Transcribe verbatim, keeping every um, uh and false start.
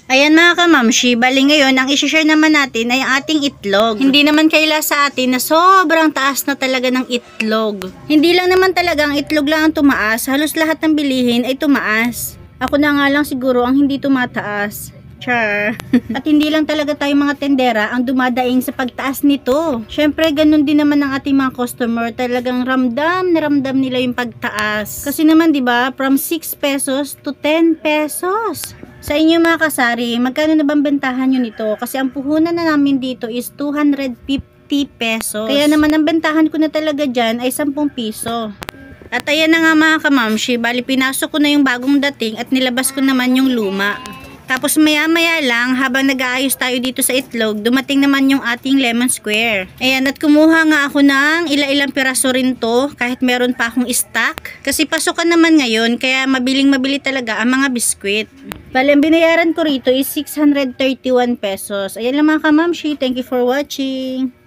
Ayan mga kamamshi, bali ngayon, ang isi-share naman natin ay ang ating itlog. Hindi naman kaila sa atin na sobrang taas na talaga ng itlog. Hindi lang naman talaga ang itlog lang ang tumaas, halos lahat ng bilihin ay tumaas. Ako na nga lang siguro ang hindi tumataas. Char. At hindi lang talaga tayo mga tendera ang dumadaing sa pagtaas nito. Syempre, ganun din naman ang ating mga customer. Talagang ramdam na ramdam nila yung pagtaas. Kasi naman, di ba, from six pesos to ten pesos. Sa inyo mga kasari, magkano na bang bentahan nyo nito? Kasi ang puhunan na namin dito is two hundred fifty pesos. Kaya naman ang bentahan ko na talaga dyan ay ten piso. At ayan na nga mga kamamshi, bali pinasok ko na yung bagong dating at nilabas ko naman yung luma. Tapos maya maya lang, habang nag-aayos tayo dito sa itlog, dumating naman yung ating lemon square. Ayan, at kumuha nga ako ng ila-ilang piraso rin to, kahit meron pa akong stock. Kasi pasukan naman ngayon, kaya mabiling mabili talaga ang mga biskwit. Bali, ang binayaran ko rito is six hundred thirty-one pesos. Ayan lang mga kamamshi, thank you for watching.